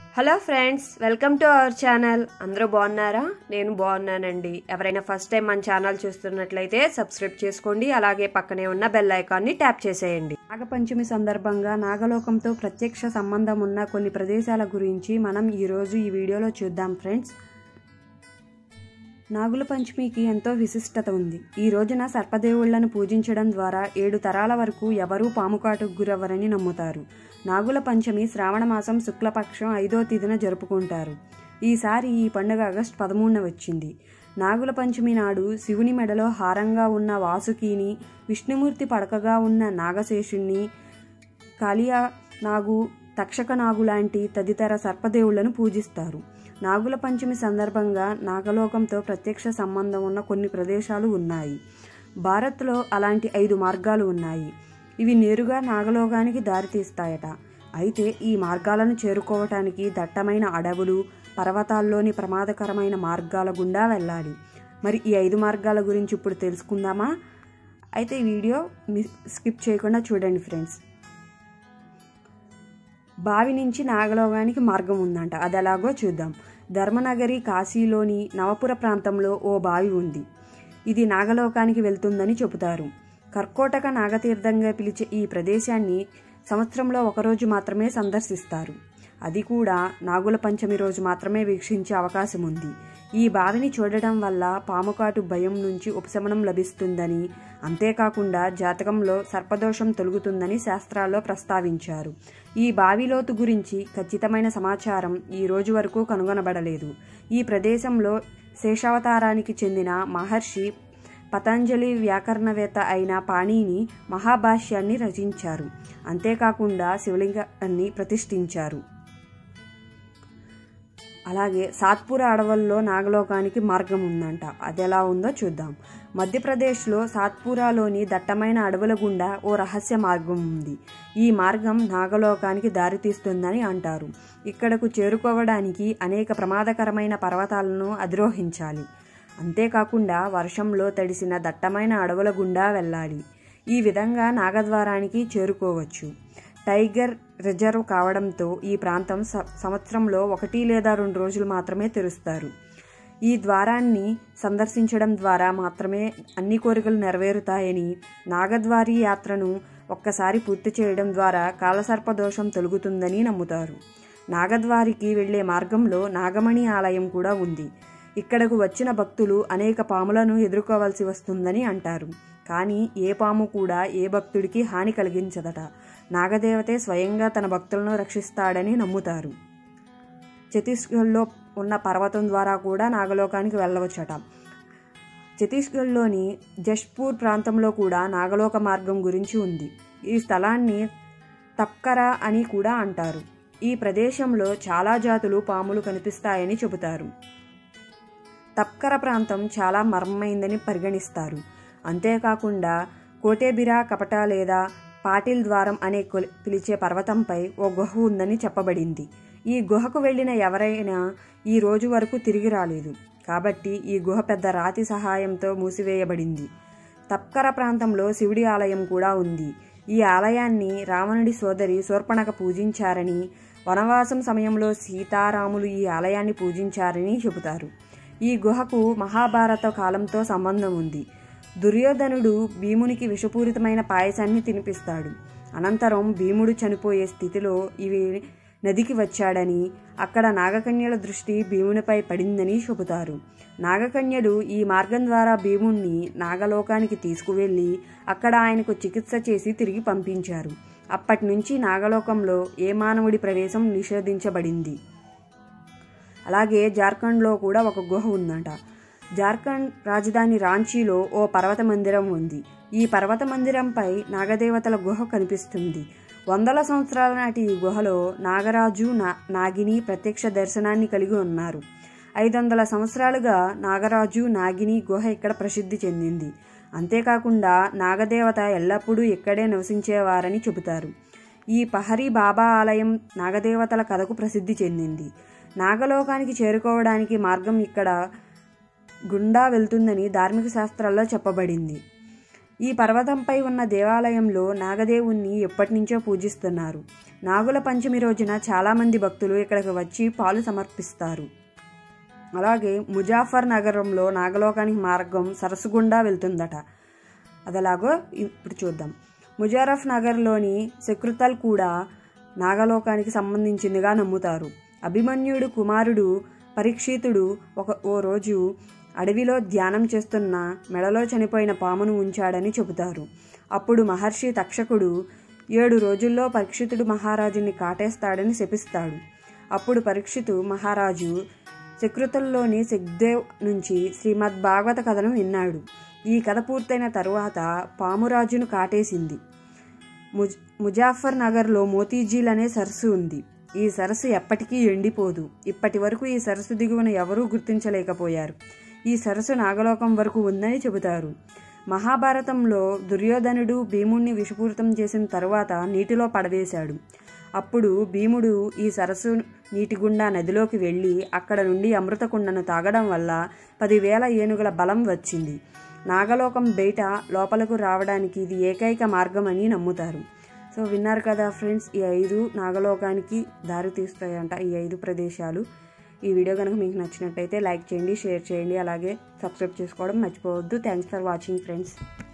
Hello friends, welcome to our channel. అందరూ బాగున్నారా? నేను బాగున్నానండి. ఎవరైనా ఫస్ట్ టైం మన ఛానల్ చూస్తున్నట్లయితే సబ్స్క్రైబ్ చేసుకోండి. అలాగే పక్కనే ఉన్న బెల్ ఐకాన్ని ట్యాప్ చేసేయండి. నాగపంచమి సందర్భంగా నాగలోకంతో ప్రత్యక్ష సంబంధం ఉన్న కొన్ని ప్రదేశాల గురించి మనం ఈరోజు ఈ వీడియోలో చూద్దాం ఫ్రెండ్స్. నాగుల పంచమికి ఎంతో విశిష్టత ఉంది. ఈ రోజున సర్పదేవుళ్లను పూజించడం ద్వారా 7 తరాల వరకు ఎవరూ పాముకాటుకు గురవ్వరని నమ్ముతారు. నాగుల పంచమి శ్రావణ మాసం శుక్లపక్షం 5వ తేదీన జరుపుకుంటారు. ఈసారి ఈ పండుగ ఆగస్టు 13న వచ్చింది. నాగుల పంచమి నాడు శివుని మెడలో హారంగా ఉన్న వాసుకిని, విష్ణుమూర్తి పడకగా ఉన్న నాగశేషుణ్ణి, కాళియా నాగు, తక్షక నాగు లాంటి తదితర సర్పదేవుళ్లను పూజిస్తారు. నాగుల పంచమి సందర్భంగా నాగలోకంతో ప్రత్యక్ష సంబంధం ఉన్న కొన్ని ప్రదేశాలు ఉన్నాయి. భారత్లో అలాంటి 5 మార్గాలు ఉన్నాయి. ఇవి నేరుగా నాగలోకానికి దారితీస్తాయట. అయితే ఈ మార్గాలను చేరుకోవటానికి దట్టమైన అడవులు, పర్వతాల్లోని ప్రమాదకరమైన మార్గాల గుండా వెళ్ళాలి. మరి ఈ 5 మార్గాల గురించి ఇప్పుడు తెలుసుకుందామా? అయితే ఈ వీడియో స్కిప్ చేయకుండా చూడండి ఫ్రెండ్స్. బావి నుంచి నాగలోకానికి మార్గం ఉందంట. అది ఎలాగో చూద్దాం. ధర్మనగరి కాశీలోని నవపుర ప్రాంతంలో ఓ బావి ఉంది. ఇది నాగలోకానికి వెళ్తుందని చెబుతారు. కర్కోటక నాగతీర్థంగా పిలిచే ఈ ప్రదేశాన్ని సంవత్సరంలో ఒకరోజు మాత్రమే సందర్శిస్తారు. అది కూడా నాగుల పంచమి రోజు మాత్రమే వీక్షించే అవకాశం ఉంది. ఈ బావిని చూడటం వల్ల పాముకాటు భయం నుంచి ఉపశమనం లభిస్తుందని, అంతేకాకుండా జాతకంలో సర్పదోషం తొలగుతుందని శాస్త్రాల్లో ప్రస్తావించారు. ఈ బావి లోతు గురించి ఖచ్చితమైన సమాచారం ఈ రోజు వరకు కనుగొనబడలేదు. ఈ ప్రదేశంలో శేషావతారానికి చెందిన మహర్షి పతంజలి వ్యాకరణవేత్త అయిన పాణిని మహాభాష్యాన్ని రచించారు. అంతేకాకుండా శివలింగాన్ని ప్రతిష్ఠించారు. అలాగే సాత్పురా అడవుల్లో నాగలోకానికి మార్గం ఉందంట. అది ఎలా ఉందో చూద్దాం. మధ్యప్రదేశ్లో సాత్పురాలోని దట్టమైన అడవుల గుండా ఓ రహస్య మార్గం ఉంది. ఈ మార్గం నాగలోకానికి దారితీస్తుందని అంటారు. ఇక్కడకు చేరుకోవడానికి అనేక ప్రమాదకరమైన పర్వతాలను అధిరోహించాలి. అంతేకాకుండా వర్షంలో తడిసిన దట్టమైన అడవుల గుండా వెళ్ళాలి. ఈ విధంగా నాగద్వారానికి చేరుకోవచ్చు. టైగర్ రిజర్వ్ కావడంతో ఈ ప్రాంతం సంవత్సరంలో 1 లేదా 2 రోజులు మాత్రమే తెరుస్తారు. ఈ ద్వారాన్ని సందర్శించడం ద్వారా మాత్రమే అన్ని కోరికలు నెరవేరుతాయని, నాగద్వారి యాత్రను ఒక్కసారి పూర్తి చేయడం ద్వారా కాలసర్పదోషం తొలగుతుందని నమ్ముతారు. నాగద్వారికి వెళ్లే మార్గంలో నాగమణి ఆలయం కూడా ఉంది. ఇక్కడకు వచ్చిన భక్తులు అనేక పాములను ఎదుర్కోవాల్సి వస్తుందని అంటారు. కానీ ఏ పాము కూడా ఏ భక్తుడికి హాని కలిగించదట. నాగదేవతే స్వయంగా తన భక్తులను రక్షిస్తాడని నమ్ముతారు. ఛత్తీస్గఢ్లో ఉన్న పర్వతం ద్వారా కూడా నాగలోకానికి వెళ్ళవచ్చట. ఛత్తీస్గఢ్లోని జష్పూర్ ప్రాంతంలో కూడా నాగలోక మార్గం గురించి ఉంది. ఈ స్థలాన్ని తప్కరా అని కూడా అంటారు. ఈ ప్రదేశంలో చాలా జాతులు పాములు కనిపిస్తాయని చెబుతారు. తప్కర ప్రాంతం చాలా మర్మమైందని పరిగణిస్తారు. అంతేకాకుండా కోటేబిరా కపట లేదా పాటిల్ ద్వారం అనే పిలిచే పర్వతంపై ఓ గుహ ఉందని చెప్పబడింది. ఈ గుహకు వెళ్లిన ఎవరైనా ఈ రోజు వరకు తిరిగి రాలేదు. కాబట్టి ఈ గుహ పెద్ద రాతి సహాయంతో మూసివేయబడింది. తప్కర ప్రాంతంలో శివుడి ఆలయం కూడా ఉంది. ఈ ఆలయాన్ని రావణుడి సోదరి శూర్పణఖ పూజించారని, వనవాసం సమయంలో సీతారాములు ఈ ఆలయాన్ని పూజించారని చెబుతారు. ఈ గుహకు మహాభారత కాలంతో సంబంధం ఉంది. దుర్యోధనుడు భీమునికి విషపూరితమైన పాయసాన్ని తినిపిస్తాడు. అనంతరం భీముడు చనిపోయే స్థితిలో ఇవి నదికి వచ్చాడని, అక్కడ నాగకన్యల దృష్టి భీమునిపై పడిందని చెబుతారు. నాగకన్యలు ఈ మార్గం ద్వారా భీముణ్ణి నాగలోకానికి తీసుకువెళ్లి అక్కడ ఆయనకు చికిత్స చేసి తిరిగి పంపించారు. అప్పటి నుంచి నాగలోకంలో ఏ మానవుడి ప్రవేశం నిషేధించబడింది. అలాగే జార్ఖండ్లో కూడా ఒక గుహ ఉందంట. జార్ఖండ్ రాజధాని రాంచీలో ఓ పర్వత మందిరం ఉంది. ఈ పర్వత మందిరంపై నాగదేవతల గుహ కనిపిస్తుంది. వందల సంవత్సరాల నాటి ఈ గుహలో నాగరాజు, నాగిని ప్రత్యక్ష దర్శనాన్ని కలిగి ఉన్నారు. 500 సంవత్సరాలుగా నాగరాజు, నాగిని గుహ ఇక్కడ ప్రసిద్ధి చెందింది. అంతేకాకుండా నాగదేవత ఎల్లప్పుడూ ఇక్కడే నివసించేవారని చెబుతారు. ఈ పహరీ బాబా ఆలయం నాగదేవతల కథకు ప్రసిద్ధి చెందింది. నాగలోకానికి చేరుకోవడానికి మార్గం ఇక్కడ గుండా వెళ్తుందని ధార్మిక శాస్త్రాల్లో చెప్పబడింది. ఈ పర్వతంపై ఉన్న దేవాలయంలో నాగదేవుణ్ణి ఎప్పటినుంచో పూజిస్తున్నారు. నాగుల పంచమి రోజున చాలామంది భక్తులు ఇక్కడికి వచ్చి పాలు సమర్పిస్తారు. అలాగే ముజాఫర్ నగరంలో నాగలోకానికి మార్గం సరస్సు గుండా వెళ్తుందట. అదలాగో ఇప్పుడు చూద్దాం. ముజారఫ్ నగర్లోని శకృతల్ కూడా నాగలోకానికి సంబంధించిందిగా నమ్ముతారు. అభిమన్యుడు కుమారుడు పరీక్షితుడు ఓ రోజు అడవిలో ధ్యానం చేస్తున్న మెడలో చనిపోయిన పామును ఉంచాడని చెబుతారు. అప్పుడు మహర్షి తక్షకుడు 7 రోజుల్లో పరీక్షితుడు మహారాజుని కాటేస్తాడని శపిస్తాడు. అప్పుడు పరీక్షితు మహారాజు శకృతల్లోని శక్దేవ్ నుంచి శ్రీమద్ భాగవత కథను విన్నాడు. ఈ కథ పూర్తయిన తరువాత పామురాజును కాటేసింది. ముజాఫర్ నగర్లో మోతీజీల్ అనే సరస్సు ఉంది. ఈ సరస్సు ఎప్పటికీ ఎండిపోదు. ఇప్పటి వరకు ఈ సరస్సు దిగువన ఎవరూ గుర్తించలేకపోయారు. ఈ సరస్సు నాగలోకం వరకు ఉందని చెబుతారు. మహాభారతంలో దుర్యోధనుడు భీముణ్ణి విషపూరితం చేసిన తరువాత నీటిలో పడవేశాడు. అప్పుడు భీముడు ఈ సరస్సు నీటి గుండా నదిలోకి వెళ్ళి అక్కడ నుండి అమృతకుండను తాగడం వల్ల 10,000 ఏనుగుల బలం వచ్చింది. నాగలోకం బయట లోపలకు రావడానికి ఇది ఏకైక మార్గం అని నమ్ముతారు. సో విన్నారు కదా ఫ్రెండ్స్, ఈ 5 నాగలోకానికి దారి తీస్తాయంట ఈ 5 ప్రదేశాలు. ఈ వీడియో కనుక మీకు నచ్చినట్టయితే లైక్ చేయండి, షేర్ చేయండి, అలాగే సబ్స్క్రైబ్ చేసుకోవడం మర్చిపోవద్దు. Thanks for watching friends.